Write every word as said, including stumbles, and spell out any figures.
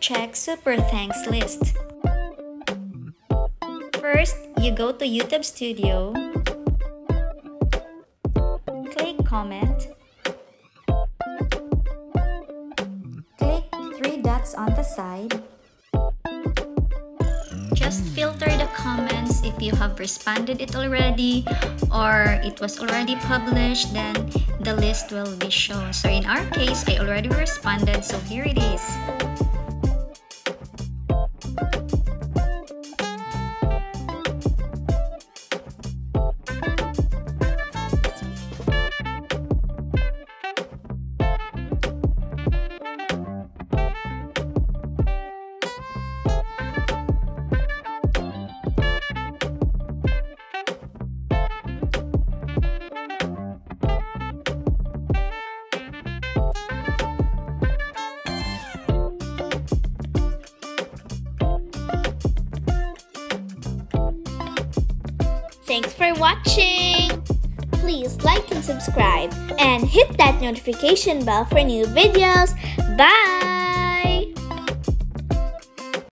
check Super Thanks list. First, you go to YouTube Studio, click Comment, click three dots on the side. Just filter the comments if you have responded it already or it was already published, then the list will be shown. So in our case, I already responded, so here it is. Thanks for watching! Please like and subscribe and hit that notification bell for new videos. Bye!